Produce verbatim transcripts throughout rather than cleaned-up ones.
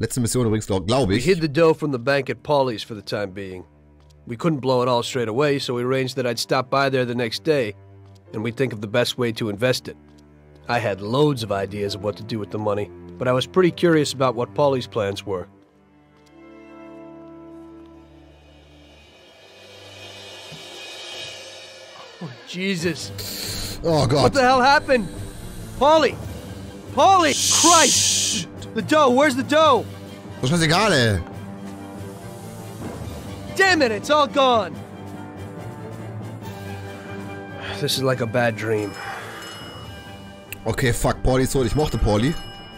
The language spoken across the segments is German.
Letzte Mission übrigens, glaube glaub ich. We hid the dough from the bank at Paulie's for the time being. We couldn't blow it all straight away, so we arranged that I'd stop by there the next day, and we'd think of the best way to invest it. I had loads of ideas of what to do with the money, but I was pretty curious about what Paulie's plans were. Oh, Jesus. Oh Gott. What the hell happened? Paulie! Paulie! Christ! The dough, where's the dough? Das ist scheißegal, ey. Damn it, it's all gone! This is like a bad dream. Okay, fuck, Pauli ist tot. Ich mochte Pauli.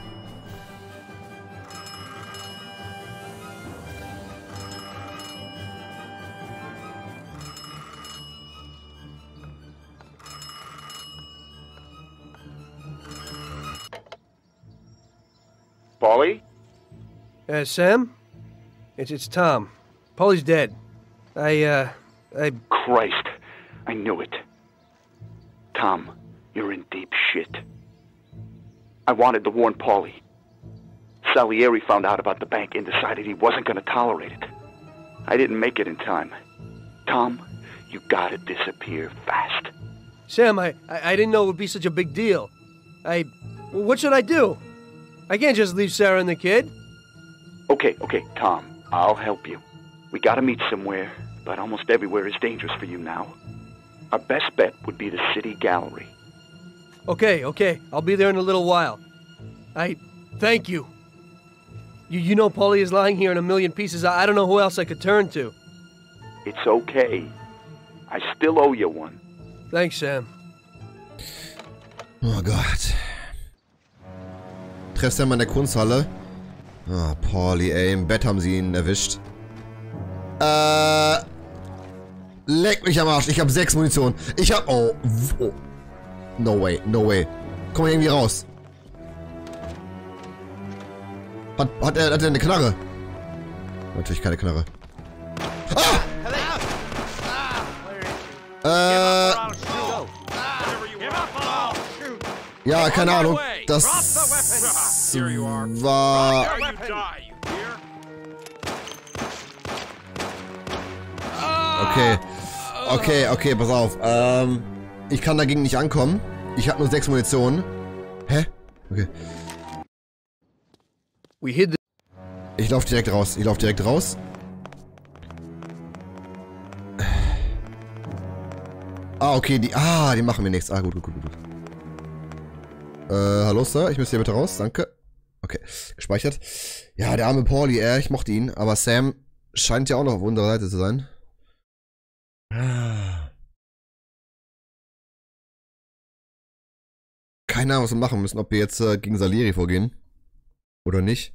Paulie? Uh, Sam? It's, it's Tom. Paulie's dead. I, uh, I... Christ, I knew it. Tom, you're in deep shit. I wanted to warn Paulie. Salieri found out about the bank and decided he wasn't going to tolerate it. I didn't make it in time. Tom, you gotta disappear fast. Sam, I, I, I didn't know it would be such a big deal. I... What should I do? I can't just leave Sarah and the kid. Okay, okay, Tom, I'll help you. We gotta meet somewhere, but almost everywhere is dangerous for you now. Our best bet would be the city gallery. Okay, okay, I'll be there in a little while. I... Thank you. You, you know Paulie is lying here in a million pieces. I, I don't know who else I could turn to. It's okay. I still owe you one. Thanks, Sam. Oh Gott. Treffst du mal in der Kunsthalle? Ah, oh, Paulie, ey. Im Bett haben sie ihn erwischt. Äh... Leck mich am Arsch. Ich hab sechs Munition. Ich hab... Oh. oh. No way. No way. Komm mal irgendwie raus. Hat, hat, er, hat er eine Knarre? Natürlich keine Knarre. Ah! Äh... Ja, keine Ahnung. Das war... Okay. Okay, okay, pass auf. Ähm... Ich kann dagegen nicht ankommen. Ich habe nur sechs Munition. Hä? Okay. We hid the Ich laufe direkt raus. Ich laufe direkt raus. Ah, okay, die... Ah, die machen mir nichts. Ah, gut, gut, gut, gut. Äh, hallo, Sir. Ich müsste hier bitte raus. Danke. Okay, gespeichert. Ja, der arme Paulie, äh, ich mochte ihn. Aber Sam scheint ja auch noch auf unserer Seite zu sein. Keine Ahnung, was wir machen müssen. Ob wir jetzt äh, gegen Salieri vorgehen. Oder nicht.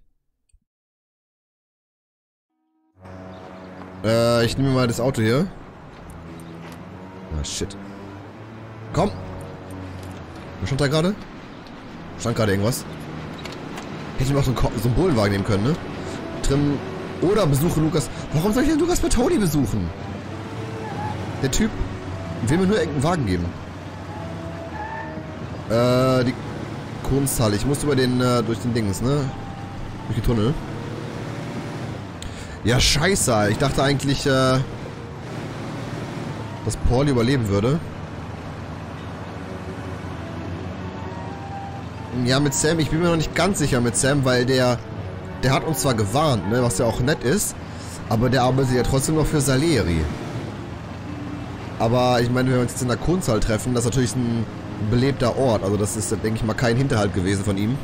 Äh, ich nehme mal das Auto hier. Ah, shit. Komm! Was stand da gerade? Stand gerade irgendwas. Hätte ich mir auch so einen, so einen Bullenwagen nehmen können, ne? Trim. Oder besuche Lukas. Warum soll ich denn Lukas Bertoni besuchen? Der Typ will mir nur irgendeinen Wagen geben. Äh, die Kunsthalle. Ich muss über den, äh, durch den Dings, ne? Durch die Tunnel. Ja, scheiße. Ich dachte eigentlich, äh, dass Paulie überleben würde. Ja, mit Sam, ich bin mir noch nicht ganz sicher mit Sam, weil der, der hat uns zwar gewarnt, ne, was ja auch nett ist, aber der arbeitet ja trotzdem noch für Salieri. Aber ich meine, wenn wir uns jetzt in der Kunsthalle treffen, das ist natürlich ein belebter Ort, also das ist, denke ich mal, kein Hinterhalt gewesen von ihm.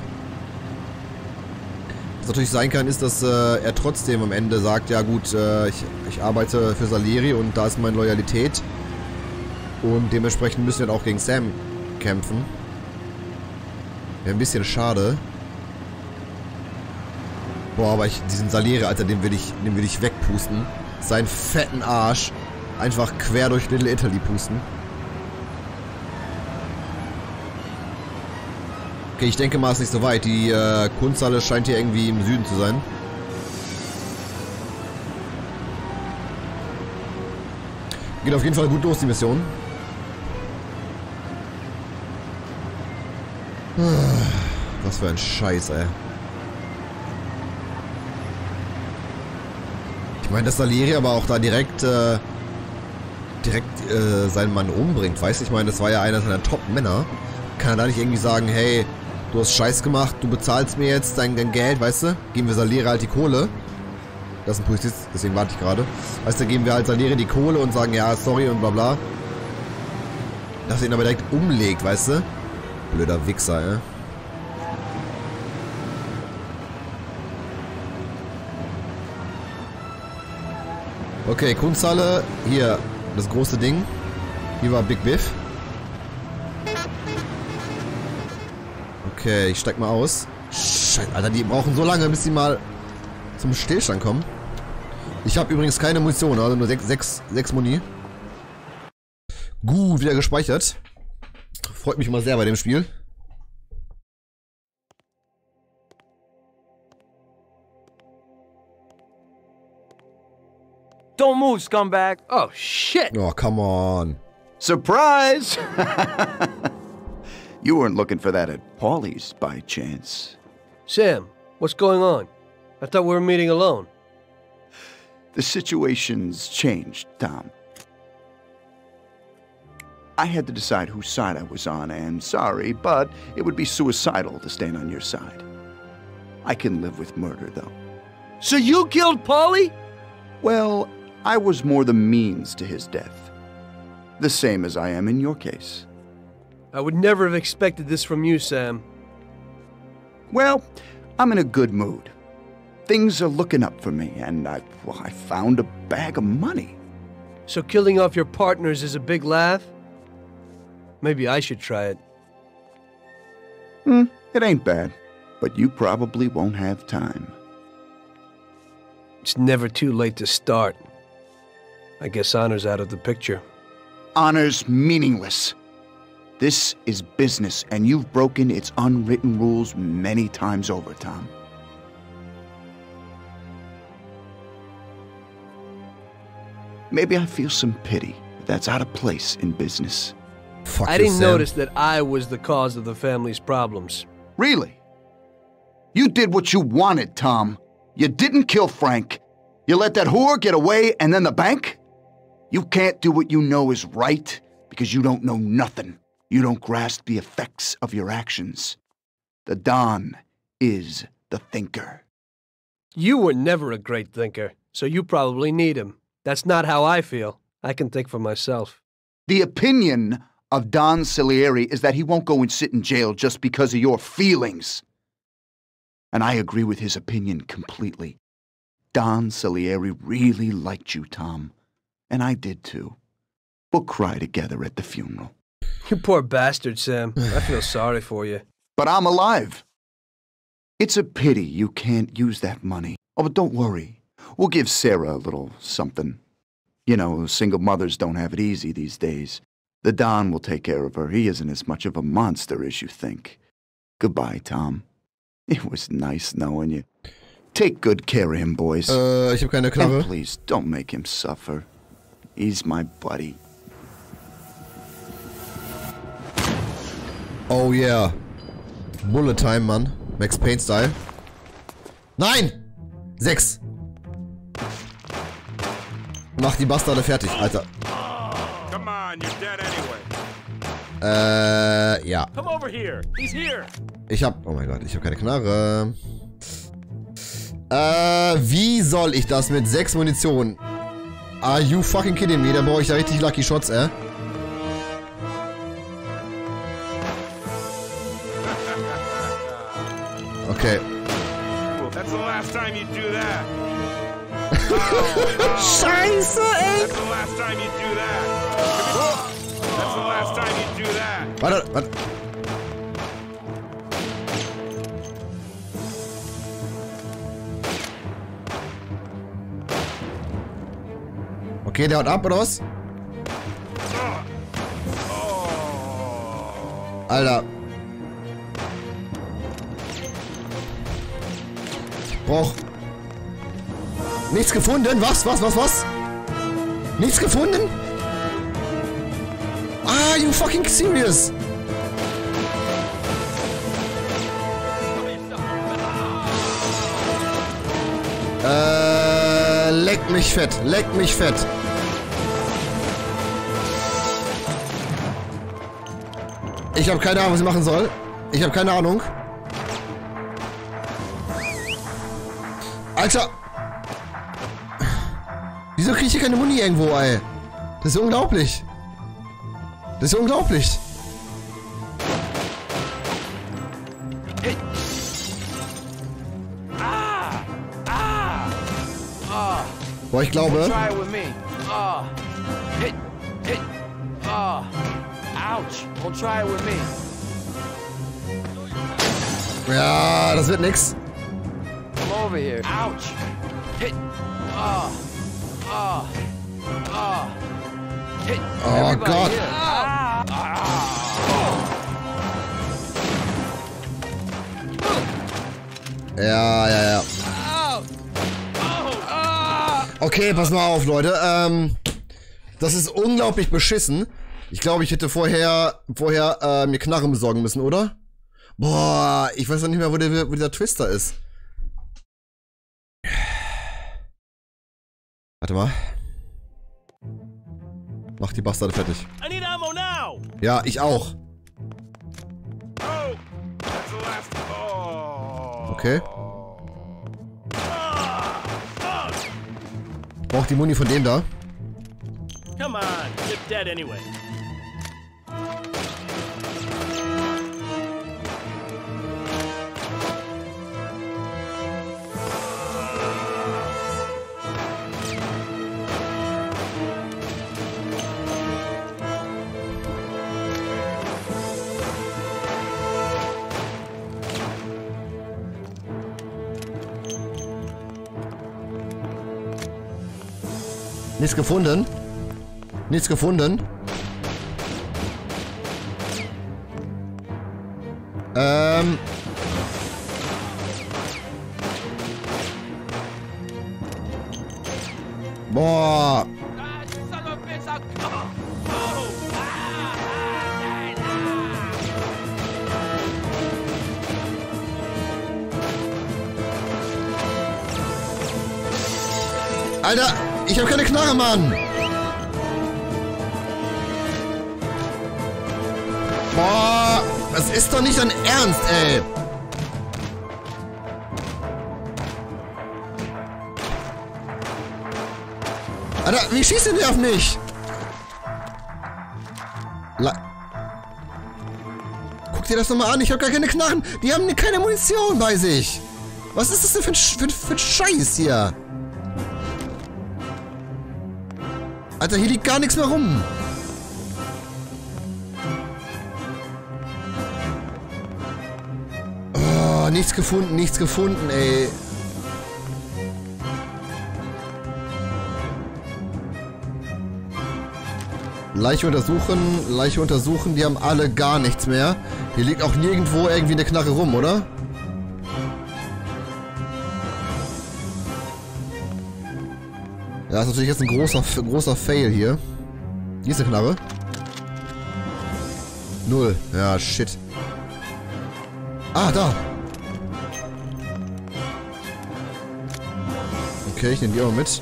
Was natürlich sein kann, ist, dass äh, er trotzdem am Ende sagt, ja gut, äh, ich, ich arbeite für Salieri und da ist meine Loyalität. Und dementsprechend müssen wir dann auch gegen Sam kämpfen. Wäre ein bisschen schade. Boah, aber ich, diesen Salieri, Alter, den will ich, den will ich wegpusten. Seinen fetten Arsch einfach quer durch Little Italy pusten. Okay, ich denke mal, es ist nicht so weit. Die äh, Kunsthalle scheint hier irgendwie im Süden zu sein. Geht auf jeden Fall gut los, die Mission. Was für ein Scheiß, ey. Ich meine, dass Salieri aber auch da direkt, äh, direkt äh, seinen Mann umbringt, weißt du? Ich meine, das war ja einer seiner Top-Männer. Kann er da nicht irgendwie sagen, hey, du hast Scheiß gemacht, du bezahlst mir jetzt dein, dein Geld, weißt du? Geben wir Salieri halt die Kohle. Das ist ein Polizist, deswegen warte ich gerade. Weißt du, geben wir halt Salieri die Kohle und sagen, ja, sorry und bla bla. Dass er ihn aber direkt umlegt, weißt du? Blöder Wichser, ey. Okay, Kunsthalle. Hier, das große Ding. Hier war Big Biff. Okay, ich steig mal aus. Scheiße, Alter, die brauchen so lange, bis sie mal zum Stillstand kommen. Ich habe übrigens keine Munition, also nur sechs, sechs, sechs Muni. Gut, wieder gespeichert. Freut mich immer sehr bei dem Spiel. Don't move, scumbag. Oh, shit! Oh, come on. Surprise! You weren't looking for that at Paulie's by chance. Sam, what's going on? I thought we were meeting alone. The situation's changed, Tom. I had to decide whose side I was on, and sorry, but it would be suicidal to stand on your side. I can live with murder, though. So you killed Paulie? Well, I was more the means to his death. The same as I am in your case. I would never have expected this from you, Sam. Well, I'm in a good mood. Things are looking up for me, and I, well, I found a bag of money. So killing off your partners is a big laugh? Maybe I should try it. Hmm, it ain't bad, but you probably won't have time. It's never too late to start. I guess honor's out of the picture. Honor's meaningless. This is business, and you've broken its unwritten rules many times over, Tom. Maybe I feel some pity, but that's out of place in business. Fuck I you, didn't Sam. notice that I was the cause of the family's problems. Really? You did what you wanted, Tom. You didn't kill Frank. You let that whore get away, and then the bank? You can't do what you know is right because you don't know nothing. You don't grasp the effects of your actions. The Don is the thinker. You were never a great thinker, so you probably need him. That's not how I feel. I can think for myself. The opinion of Don Salieri is that he won't go and sit in jail just because of your feelings. And I agree with his opinion completely. Don Salieri really liked you, Tom. And I did too. We'll cry together at the funeral. You poor bastard, Sam. I feel sorry for you. But I'm alive. It's a pity you can't use that money. Oh, but don't worry. We'll give Sarah a little something. You know, single mothers don't have it easy these days. The Don will take care of her. He isn't as much of a monster as you think. Goodbye, Tom. It was nice knowing you. Take good care of him, boys. Äh, ich habe keine Knarre. And please, don't make him suffer. He's my buddy. Oh yeah. Bullet Time, Mann. Max Payne Style. Nein! Sechs. Mach die Bastarde fertig, Alter. Come on, you're dead anyway. Äh, ja. Come over here. He's here. Ich hab... Oh mein Gott, ich hab keine Knarre. Äh, wie soll ich das mit sechs Munition? Are you fucking kidding me? Da brauche ich ja richtig Lucky Shots, äh? Okay. That's the last time you do that. Scheiße, ey! That's the last time you do that. That's the last time you do that. Warte, warte. Okay, der haut ab, oder was? Alter. Ich brauch... Nichts gefunden? Was? Was? Was? Was? Nichts gefunden? Are you fucking serious? Äh, leck mich fett. Leck mich fett. Ich habe keine Ahnung, was ich machen soll. Ich habe keine Ahnung. Alter! Wieso kriege ich hier keine Muni irgendwo, ey? Das ist unglaublich. Das ist unglaublich. Boah, ich glaube... Ja, das wird nix. Over here. Ouch. Hit. Ah. Ah. Ah. Hit. Oh Gott. Ah. Ja, ja, ja. Okay, pass mal auf, Leute. Ähm, das ist unglaublich beschissen. Ich glaube, ich hätte vorher, vorher äh, mir Knarren besorgen müssen, oder? Boah, ich weiß noch nicht mehr, wo, der, wo dieser Twister ist. Warte mal. Mach die Bastarde fertig. I need ammo now. Ja, ich auch. Oh, that's the last. Oh. Okay. Braucht die Muni von dem da. Come on, you're dead anyway. Nichts gefunden. Nichts gefunden. Ähm. Boah. Alter, ich habe keine Knarre, Mann. Boah, das ist doch nicht dein Ernst, ey. Alter, wie schießt denn der auf mich? La Guck dir das nochmal an, ich habe gar keine Knarren. Die haben keine Munition bei sich. Was ist das denn für ein, Sch für, für ein Scheiß hier? Alter, hier liegt gar nichts mehr rum. Oh, nichts gefunden, nichts gefunden, ey. Leiche untersuchen, Leiche untersuchen, die haben alle gar nichts mehr. Hier liegt auch nirgendwo irgendwie eine Knarre rum, oder? Ja, ist natürlich jetzt ein großer, großer Fail hier. Hier ist eine Knarre. Null. Ja, shit. Ah, da. Okay, ich nehme die auch mit.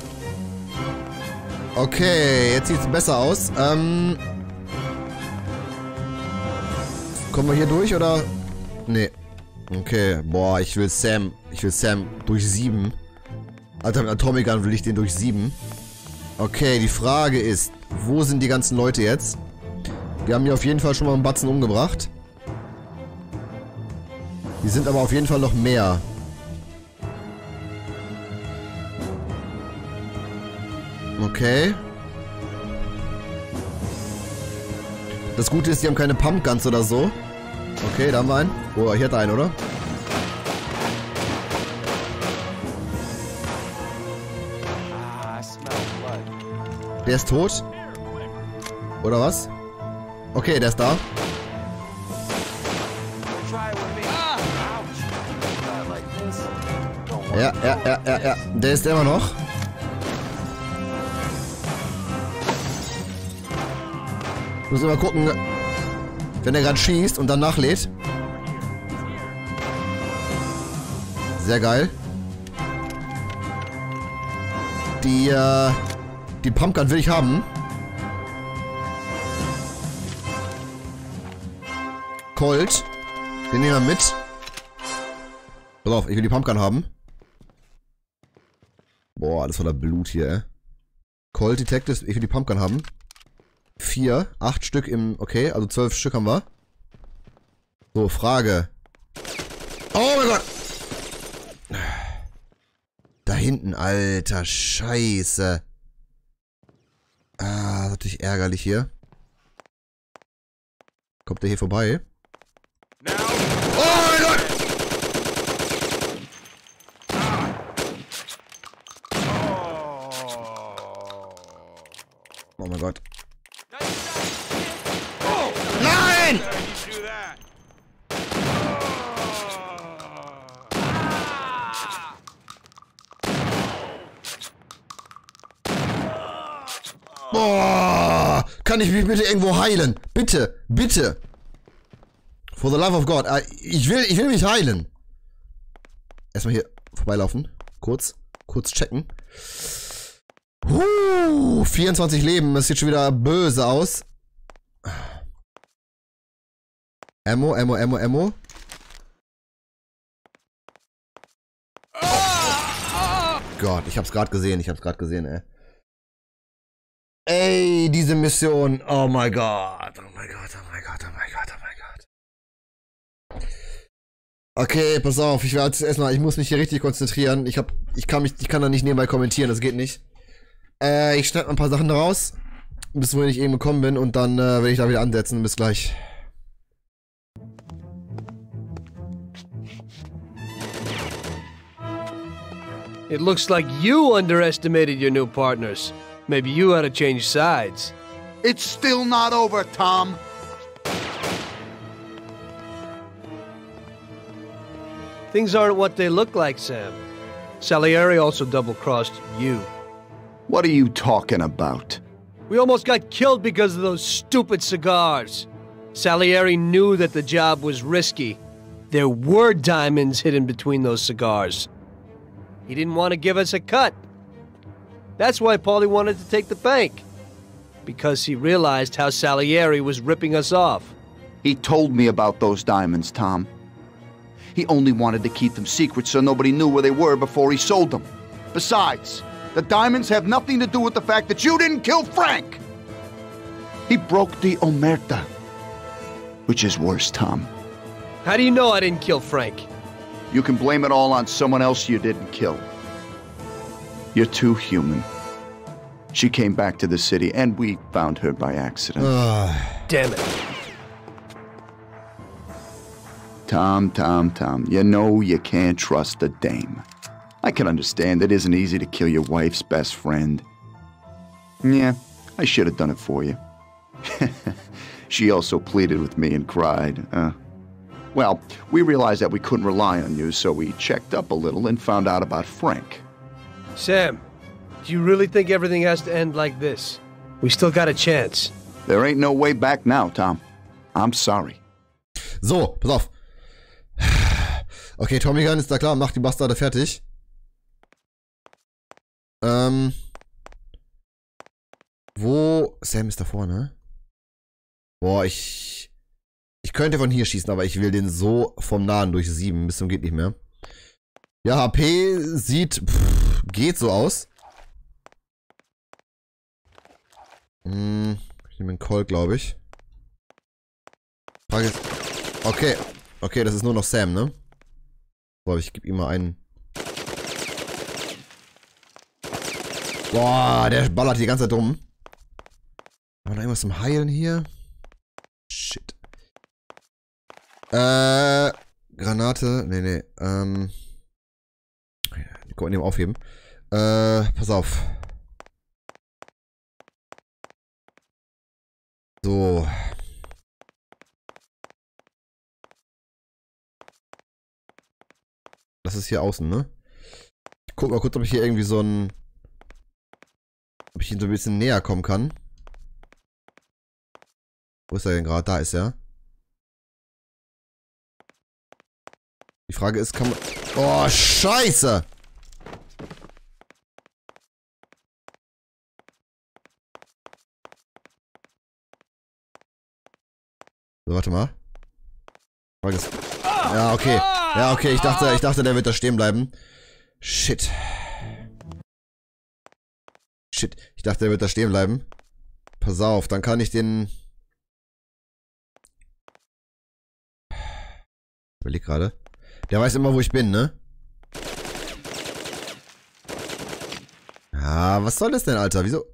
Okay, jetzt sieht es besser aus. Ähm. Kommen wir hier durch, oder? Nee. Okay, boah, ich will Sam. Ich will Sam durch sieben. Alter, mit Atomic Gun will ich den durch sieben. Okay, die Frage ist, wo sind die ganzen Leute jetzt? Wir haben hier auf jeden Fall schon mal einen Batzen umgebracht. Die sind aber auf jeden Fall noch mehr. Okay. Das Gute ist, die haben keine Pumpguns oder so. Okay, da haben wir einen. Oh, hier hat er einen, oder? Der ist tot. Oder was? Okay, der ist da. Ja, ja, ja, ja, ja. Der ist immer noch. Ich muss immer gucken, wenn er gerade schießt und dann nachlädt. Sehr geil. Die, äh, die Pumpgun will ich haben. Colt. Den nehmen wir mit. Pass auf, ich will die Pumpgun haben. Boah, alles voller Blut hier, ey. Colt Detectives, ich will die Pumpgun haben. Vier, acht Stück im, okay, also zwölf Stück haben wir. So, Frage. Oh mein Gott! Da hinten, alter Scheiße. Ah, natürlich ärgerlich hier. Kommt der hier vorbei? Oh mein Gott! Oh mein Gott. Nein! Boah! Kann ich mich bitte irgendwo heilen? Bitte, bitte! For the love of God. Ich will, ich will mich heilen. Erstmal hier vorbeilaufen. Kurz. Kurz checken. Huh, vierundzwanzig Leben. Das sieht schon wieder böse aus. Ammo, Ammo, Ammo, Ammo. Gott, ich hab's gerade gesehen. Ich hab's gerade gesehen, ey. Ey, diese Mission. Oh mein Gott. Oh mein Gott, oh mein Gott, oh mein Gott, oh mein Gott. Okay, pass auf. Ich werde erstmal, ich muss mich hier richtig konzentrieren. Ich hab, ich kann mich, ich kann da nicht nebenbei kommentieren. Das geht nicht. Äh, ich schneide mal ein paar Sachen raus, bis wohin ich eben gekommen bin, und dann äh, werde ich da wieder ansetzen. Bis gleich. It looks like you underestimated your new partners. Maybe you ought to change sides. It's still not over, Tom. Things aren't what they look like, Sam. Salieri also double-crossed you. What are you talking about? We almost got killed because of those stupid cigars. Salieri knew that the job was risky. There were diamonds hidden between those cigars. He didn't want to give us a cut. That's why Paulie wanted to take the bank. Because he realized how Salieri was ripping us off. He told me about those diamonds, Tom. He only wanted to keep them secret so nobody knew where they were before he sold them. Besides, the diamonds have nothing to do with the fact that you didn't kill Frank. He broke the omerta. Which is worse, Tom. How do you know I didn't kill Frank? You can blame it all on someone else you didn't kill. You're too human. She came back to the city, and we found her by accident. Damn it. Tom, Tom, Tom, you know you can't trust a dame. I can understand it isn't easy to kill your wife's best friend. Yeah, I should have done it for you. She also pleaded with me and cried. Uh, well, we realized that we couldn't rely on you, so we checked up a little and found out about Frank. Sam, do you really think everything has to end like this? We still got a chance. There ain't no way back now, Tom. I'm sorry. So, pass auf. Okay, Tommy Gun ist da klar, macht die Bastarde fertig. Ähm. Wo? Sam ist da vorne. Boah, ich. Ich könnte von hier schießen, aber ich will den so vom Nahen durchsieben. Bis zum geht nicht mehr. Ja, H P sieht. Pff, geht so aus. Hm, ich nehme einen Colt, glaube ich. Frage ist. Okay. Okay, das ist nur noch Sam, ne? So, ich gebe ihm mal einen. Boah, der ballert die ganze Zeit rum. Haben wir noch irgendwas zum Heilen hier? Shit. Äh, Granate. Nee, nee. Ähm. Die konnten wir aufheben. Äh, pass auf. So. Das ist hier außen, ne? Ich guck mal kurz, ob ich hier irgendwie so ein... Ob ich ihn so ein bisschen näher kommen kann. Wo ist er denn gerade? Da ist er. Die Frage ist, kann man... Oh, Scheiße! So, warte mal. Ja, okay. Ja, okay, ich dachte, ich dachte, der wird da stehen bleiben. Shit. Shit, ich dachte, der wird da stehen bleiben. Pass auf, dann kann ich den... Ich überleg gerade. Der weiß immer, wo ich bin, ne? Ja, was soll das denn, Alter? Wieso?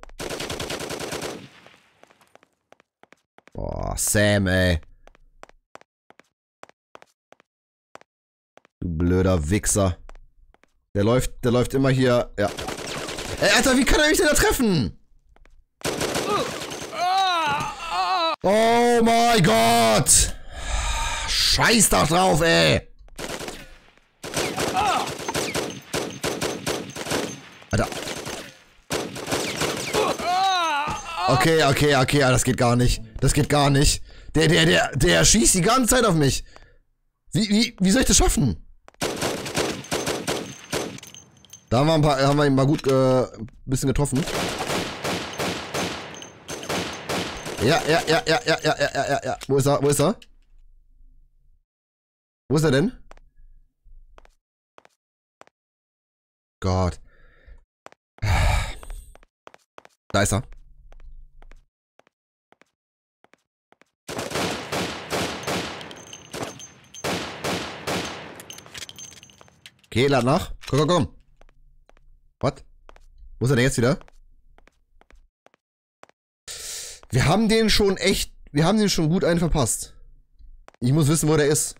Boah, Sam, ey. Du blöder Wichser. Der läuft, der läuft immer hier, ja. Ey, Alter, wie kann er mich denn da treffen? Oh mein Gott. Scheiß doch drauf, ey. Alter. Okay, okay, okay, das geht gar nicht. Das geht gar nicht. Der, der, der, der schießt die ganze Zeit auf mich. Wie, wie, wie soll ich das schaffen? Da haben wir, ein paar, haben wir ihn mal gut äh, ein bisschen getroffen. Ja, ja, ja, ja, ja, ja, ja, ja, ja. Wo ist er? Wo ist er? Wo ist er denn? Gott. Da ist er. Okay, lad nach. Komm, komm, komm. Was? Wo ist er denn jetzt wieder? Wir haben den schon echt... Wir haben den schon gut einen verpasst. Ich muss wissen, wo der ist.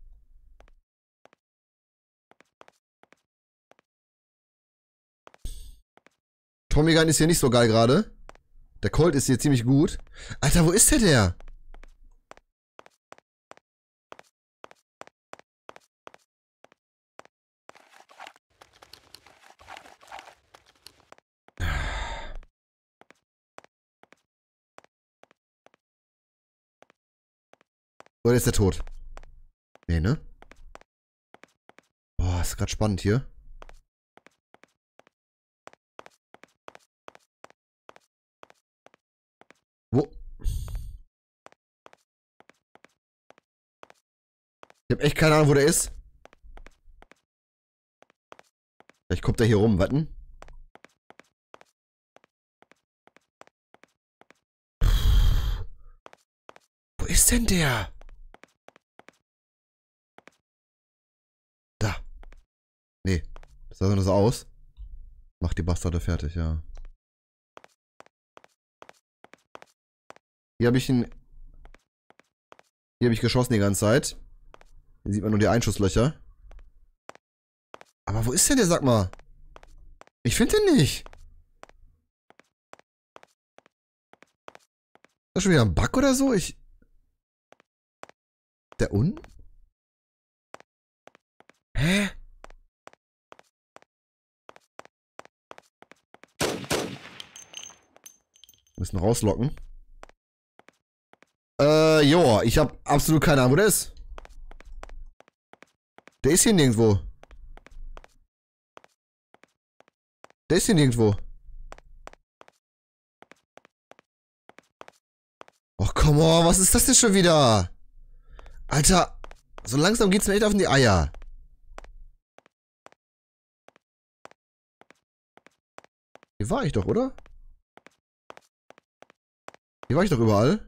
Tommy Gun ist hier nicht so geil gerade. Der Colt ist hier ziemlich gut. Alter, wo ist der der? Oder ist der tot? Nee, ne? Boah, ist grad spannend hier. Wo? Ich hab echt keine Ahnung, wo der ist. Vielleicht kommt der hier rum, warten. Wo ist denn der? Da. Nee. Das sah nur so aus. Macht die Bastarde fertig, ja. Hier habe ich ihn... Hier habe ich geschossen die ganze Zeit. Hier sieht man nur die Einschusslöcher. Aber wo ist denn der, sag mal? Ich finde den nicht. Ist das schon wieder ein Bug oder so? Ich... Der unten? Hä? Müssen rauslocken. Äh, joa, ich hab absolut keine Ahnung, wo der ist. Der ist hier nirgendwo. Der ist hier nirgendwo. Och, come on, was ist das denn schon wieder? Alter, so langsam geht's mir echt auf die Eier. Hier war ich doch, oder? Hier war ich doch überall.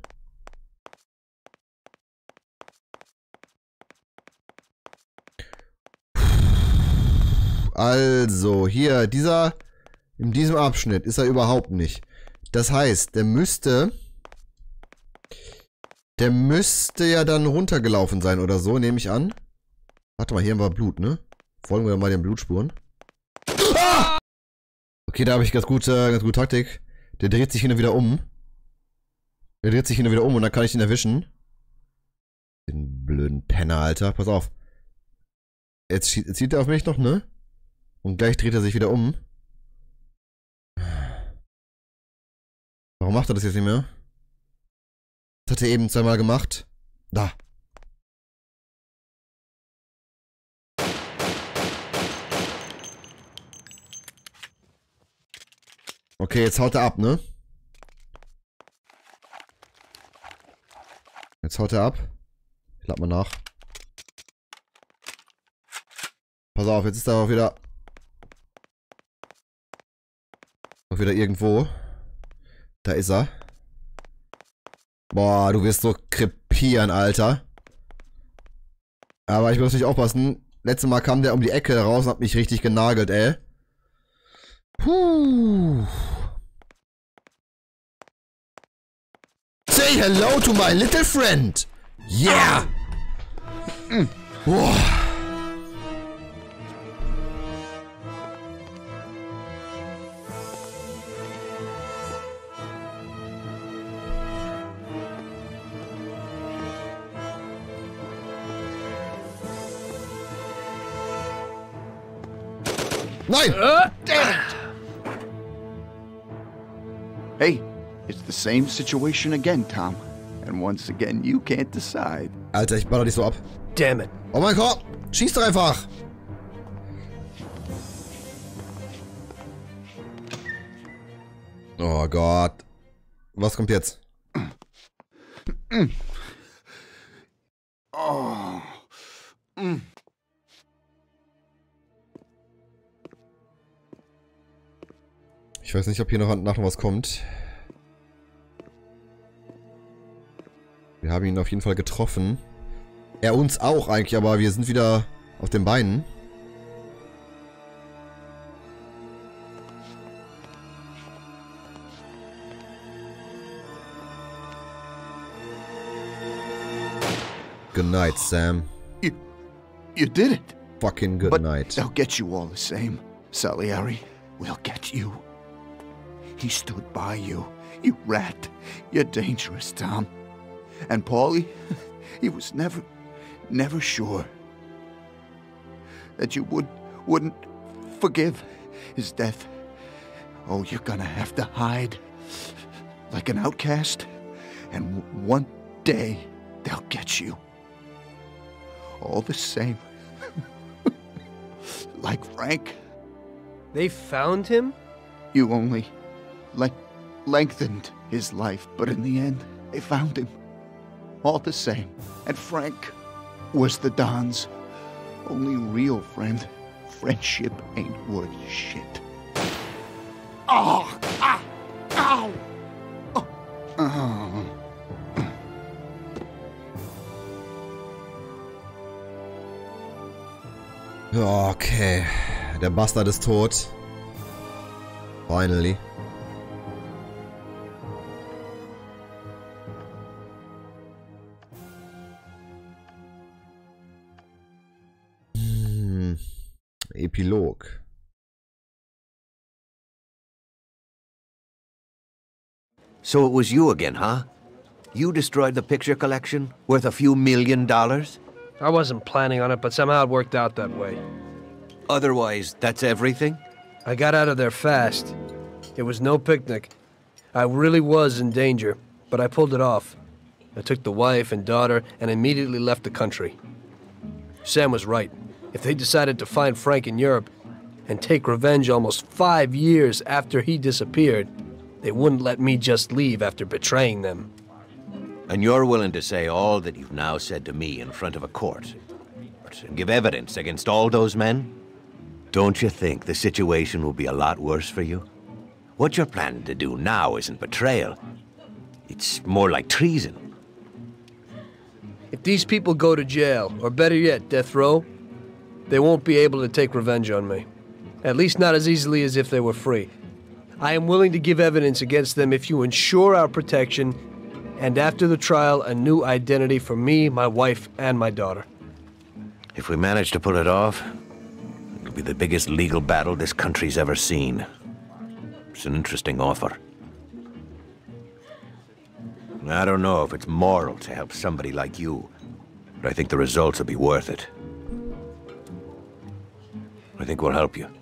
Also, hier, dieser, in diesem Abschnitt ist er überhaupt nicht. Das heißt, der müsste, der müsste ja dann runtergelaufen sein oder so, nehme ich an. Warte mal, hier haben wir Blut, ne? Folgen wir mal den Blutspuren. Ah! Okay, da habe ich ganz gute, ganz gute Taktik. Der dreht sich hin und wieder um. Der dreht sich hin und wieder um und dann kann ich ihn erwischen. Den blöden Penner, Alter. Pass auf. Jetzt zieht er auf mich noch, ne? Und gleich dreht er sich wieder um. Warum macht er das jetzt nicht mehr? Das hat er eben zweimal gemacht. Da. Okay, jetzt haut er ab, ne? Jetzt Jetzt haut er ab. Ich lad mal nach. Pass auf, jetzt ist er auch wieder... Auch wieder irgendwo. Da ist er. Boah, du wirst so krepieren, Alter. Aber ich muss nicht aufpassen. Letztes Mal kam der um die Ecke raus und hat mich richtig genagelt, ey. Puh. Say hello to my little friend. Yeah. Mm. Boah. Nein! Uh, damn it! Hey, it's the same situation again, Tom. And once again, you can't decide. Alter, ich baller dich so ab. Damn it. Oh mein Gott! Schieß doch einfach! Oh Gott. Was kommt jetzt? Oh. Mm. Ich weiß nicht, ob hier noch nach noch was kommt. Wir haben ihn auf jeden Fall getroffen. Er uns auch eigentlich, aber wir sind wieder auf den Beinen. Good night, Sam. You, you did it. Fucking good But night. they'll get you all the same, Salieri. We'll get you. He stood by you. You rat. You're dangerous, Tom. And Paulie, he was never, never sure that you would, wouldn't forgive his death. Oh, you're gonna have to hide like an outcast, and one day they'll get you. All the same. Like Frank. They found him? You only le lengthened his life, but in the end, they found him. All the same. And Frank was the Don's only real friend. Friendship ain't worth shit. Oh! Ah! Ow! Oh! Oh. Okay. Der Bastard ist tot. Finally. Hm. Epilog. So it was you again, huh? You destroyed the picture collection, worth a few million dollars? I wasn't planning on it, but somehow it worked out that way. Otherwise, that's everything? I got out of there fast. It was no picnic. I really was in danger, but I pulled it off. I took the wife and daughter and immediately left the country. Sam was right. If they decided to find Frank in Europe and take revenge almost five years after he disappeared, they wouldn't let me just leave after betraying them. And you're willing to say all that you've now said to me in front of a court? And give evidence against all those men? Don't you think the situation will be a lot worse for you? What you're planning to do now isn't betrayal. It's more like treason. If these people go to jail, or better yet, death row, they won't be able to take revenge on me. At least not as easily as if they were free. I am willing to give evidence against them if you ensure our protection, and after the trial, a new identity for me, my wife, and my daughter. If we manage to pull it off, it'll be the biggest legal battle this country's ever seen. It's an interesting offer. I don't know if it's moral to help somebody like you, but I think the results will be worth it. I think we'll help you.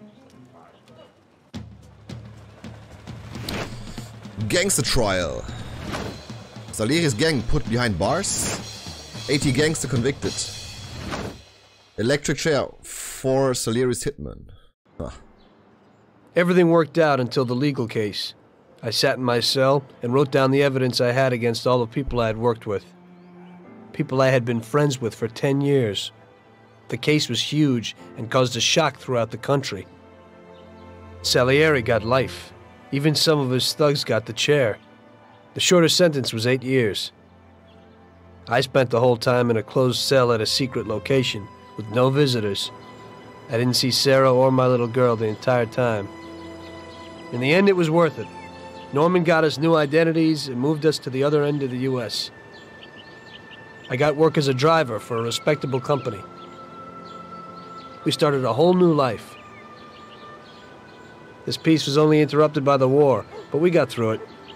Gangster trial. Salieri's gang put behind bars. eighty gangster convicted. Electric chair for Salieri's hitman. Huh. Everything worked out until the legal case. I sat in my cell and wrote down the evidence I had against all the people I had worked with. people I had been friends with for ten years. The case was huge and caused a shock throughout the country. Salieri got life. Even some of his thugs got the chair. The shortest sentence was eight years. I spent the whole time in a closed cell at a secret location, with no visitors. I didn't see Sarah or my little girl the entire time. In the end, it was worth it. Norman got us new identities and moved us to the other end of the U S. I got work as a driver for a respectable company. We started a whole new life. This peace was only interrupted by the war, but we got through it.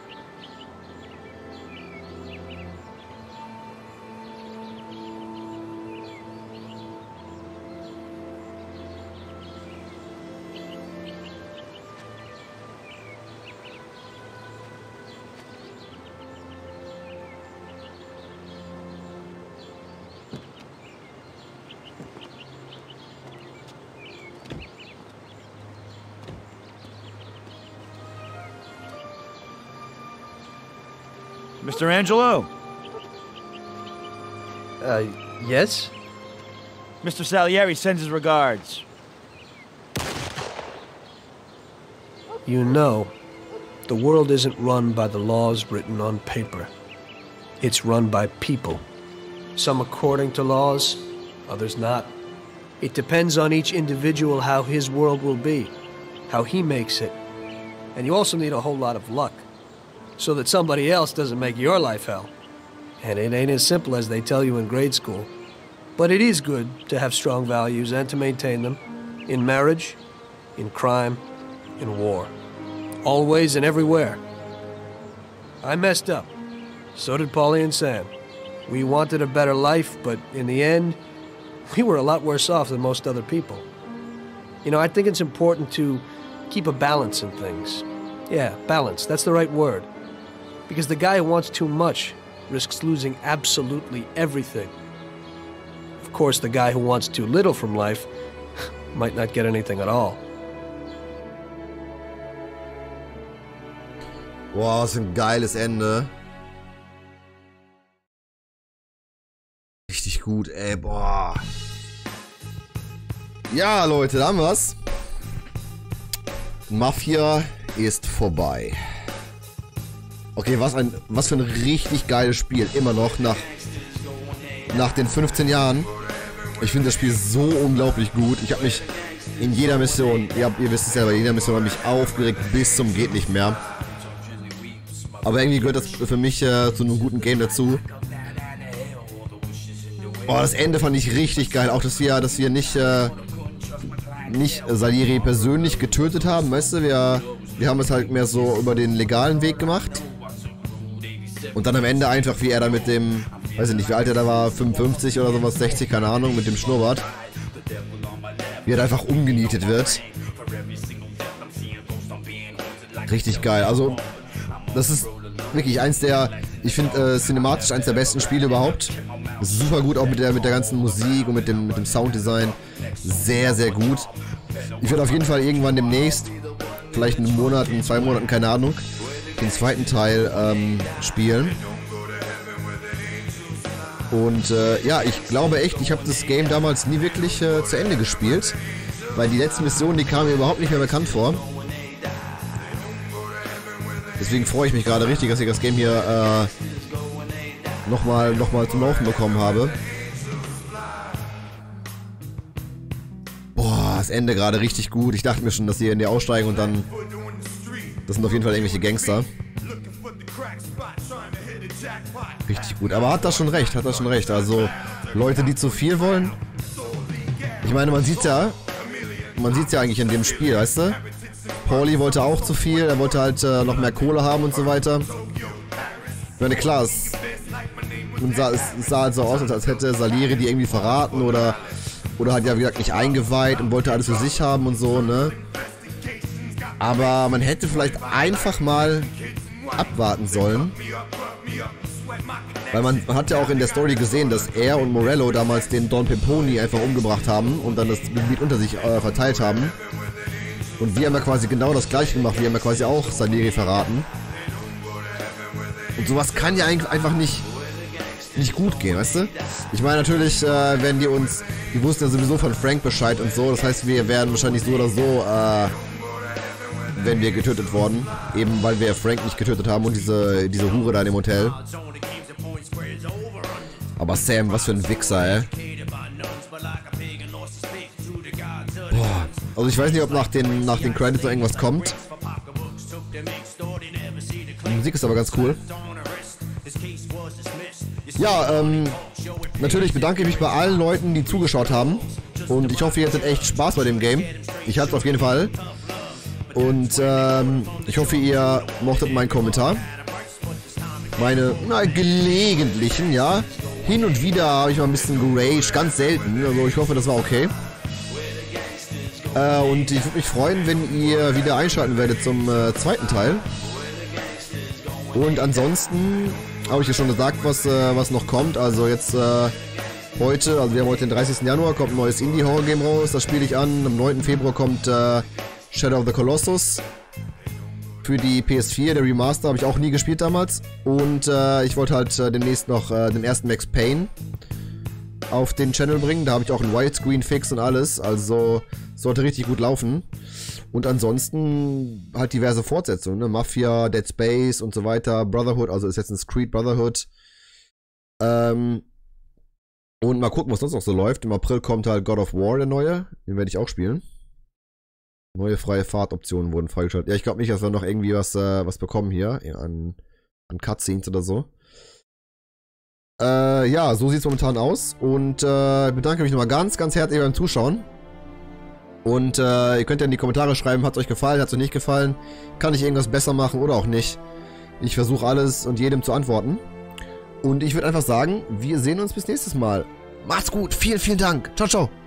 Mister Angelo? Uh, yes? Mister Salieri sends his regards. You know, the world isn't run by the laws written on paper. It's run by people. Some according to laws, others not. It depends on each individual how his world will be, how he makes it. And you also need a whole lot of luck, so that somebody else doesn't make your life hell. And it ain't as simple as they tell you in grade school. But it is good to have strong values and to maintain them, in marriage, in crime, in war. Always and everywhere. I messed up. So did Paulie and Sam. We wanted a better life, but in the end, we were a lot worse off than most other people. You know, I think it's important to keep a balance in things. Yeah, balance, that's the right word. Because the guy who wants too much risks losing absolutely everything. Of course, the guy who wants too little from life might not get anything at all. Boah, was für ein geiles Ende. Richtig gut, ey, boah. Ja, Leute, da haben wir's. Mafia ist vorbei. Okay, was ein, was für ein richtig geiles Spiel. Immer noch, nach, nach den fünfzehn Jahren. Ich finde das Spiel so unglaublich gut. Ich habe mich in jeder Mission, ihr, habt, ihr wisst es selber, in jeder Mission habe mich aufgeregt bis zum geht nicht mehr. Aber irgendwie gehört das für mich äh, zu einem guten Game dazu. Oh, das Ende fand ich richtig geil. Auch, dass wir, dass wir nicht, äh, nicht Salieri persönlich getötet haben, weißt du? Wir, wir haben es halt mehr so über den legalen Weg gemacht. Und dann am Ende einfach, wie er da mit dem, weiß ich nicht, wie alt er da war, fünfundfünfzig oder sowas, sechzig, keine Ahnung, mit dem Schnurrbart. Wie er da einfach umgenietet wird. Richtig geil. Also, das ist wirklich eins der, ich finde, äh, cinematisch eins der besten Spiele überhaupt. Das ist super gut, auch mit der, mit der ganzen Musik und mit dem, mit dem Sounddesign. Sehr, sehr gut. Ich werde auf jeden Fall irgendwann demnächst, vielleicht in einem Monat, in zwei Monaten, keine Ahnung, den zweiten Teil ähm, spielen. Und äh, ja, ich glaube echt, ich habe das Game damals nie wirklich äh, zu Ende gespielt, weil die letzten Missionen, die kamen mir überhaupt nicht mehr bekannt vor. Deswegen freue ich mich gerade richtig, dass ich das Game hier äh, nochmal noch mal zum Laufen bekommen habe. Boah, das Ende gerade richtig gut. Ich dachte mir schon, dass die in die aussteigen und dann... Das sind auf jeden Fall irgendwelche Gangster. Richtig gut. Aber hat das schon recht, hat das schon recht. Also, Leute, die zu viel wollen... Ich meine, man sieht's ja... Man sieht's ja eigentlich in dem Spiel, weißt du? Paulie wollte auch zu viel, er wollte halt äh, noch mehr Kohle haben und so weiter. Ich meine, klar, es, sah, es sah halt so aus, als hätte Salieri die irgendwie verraten oder, oder hat ja, wie gesagt, nicht eingeweiht und wollte alles für sich haben und so, ne? Aber man hätte vielleicht einfach mal abwarten sollen. Weil man, man hat ja auch in der Story gesehen, dass er und Morello damals den Don Pimponi einfach umgebracht haben und dann das Gebiet unter sich äh, verteilt haben. Und wir haben ja quasi genau das gleiche gemacht, wir haben ja quasi auch Salieri verraten. Und sowas kann ja eigentlich einfach nicht, nicht gut gehen, weißt du? Ich meine, natürlich äh, werden die uns, die wussten ja sowieso von Frank Bescheid und so, das heißt, wir werden wahrscheinlich so oder so, äh, wenn wir getötet worden, eben weil wir Frank nicht getötet haben und diese, diese Hure da in dem Hotel. Aber Sam, was für ein Wichser, ey. Boah. Also ich weiß nicht, ob nach den, nach den Credits noch irgendwas kommt. Die Musik ist aber ganz cool. Ja, ähm, natürlich bedanke ich mich bei allen Leuten, die zugeschaut haben. Und ich hoffe, ihr hattet echt Spaß bei dem Game. Ich hatte es auf jeden Fall. Und ähm, ich hoffe, ihr mochtet meinen Kommentar. Meine, na, gelegentlichen, ja. Hin und wieder habe ich mal ein bisschen geraged, ganz selten. Also ich hoffe, das war okay. Äh, und ich würde mich freuen, wenn ihr wieder einschalten werdet zum äh, zweiten Teil. Und ansonsten habe ich ja schon gesagt, was, äh, was noch kommt. Also jetzt äh, heute, also wir haben heute den dreißigsten Januar, kommt ein neues Indie-Horror-Game raus. Das spiele ich an. Am neunten Februar kommt äh, Shadow of the Colossus. Für die P S vier, der Remaster, habe ich auch nie gespielt damals. Und äh, ich wollte halt äh, demnächst noch äh, den ersten Max Payne auf den Channel bringen. Da habe ich auch einen Widescreen-Fix und alles. Also sollte richtig gut laufen. Und ansonsten halt diverse Fortsetzungen. Ne? Mafia, Dead Space und so weiter. Brotherhood, also Assassin's Creed Brotherhood. Ähm, und mal gucken, was sonst noch so läuft. Im April kommt halt God of War, der neue. Den werde ich auch spielen. Neue freie Fahrtoptionen wurden freigeschaltet. Ja, ich glaube nicht, dass wir noch irgendwie was, äh, was bekommen hier. An, an Cutscenes oder so. Äh, ja, so sieht es momentan aus. Und äh, bedanke mich nochmal ganz, ganz herzlich beim Zuschauen. Und äh, ihr könnt ja in die Kommentare schreiben, hat es euch gefallen, hat es euch nicht gefallen. Kann ich irgendwas besser machen oder auch nicht. Ich versuche alles und jedem zu antworten. Und ich würde einfach sagen, wir sehen uns bis nächstes Mal. Macht's gut, vielen, vielen Dank. Ciao, ciao.